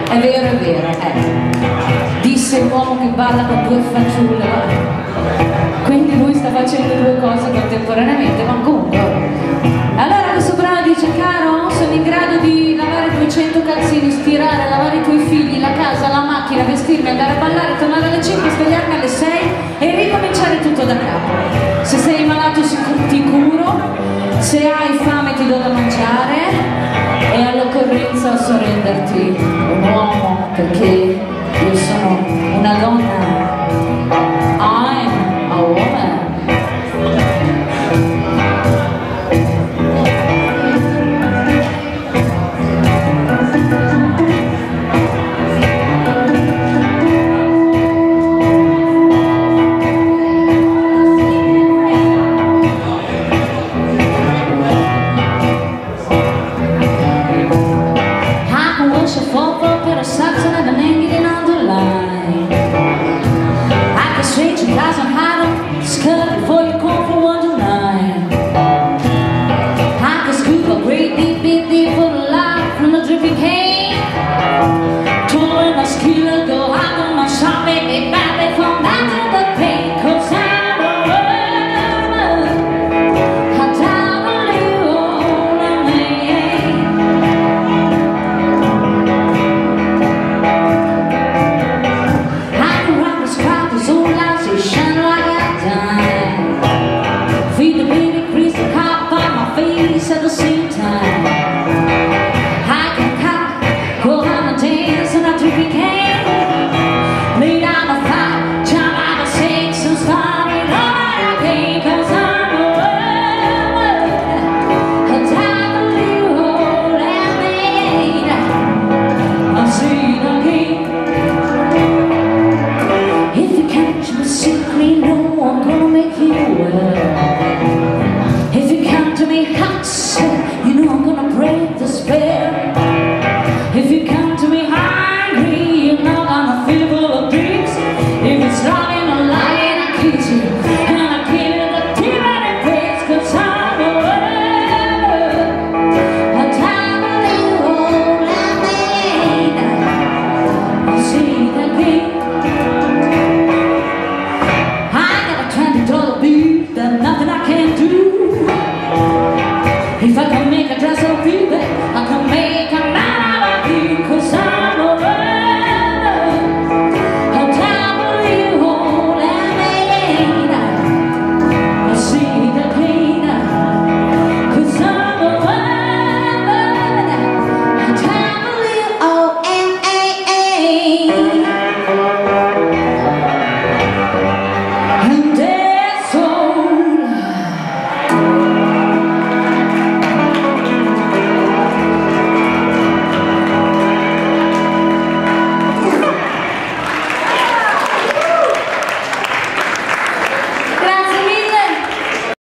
È vero, disse l'uomo che balla con due fanciulle, quindi lui sta facendo due cose contemporaneamente, ma comunque. Allora questo brano dice: caro, sono in grado di lavare 200 calzini, stirare, lavare i tuoi figli, la casa, la macchina, vestirmi, andare a ballare, tornare alle 5, svegliarmi alle 6 e ricominciare tutto da capo. Se sei malato ti curo, se hai fame ti do da mangiare e all'occorrenza so renderti un uomo, perché io sono una donna. I'm a woman. Saxon and the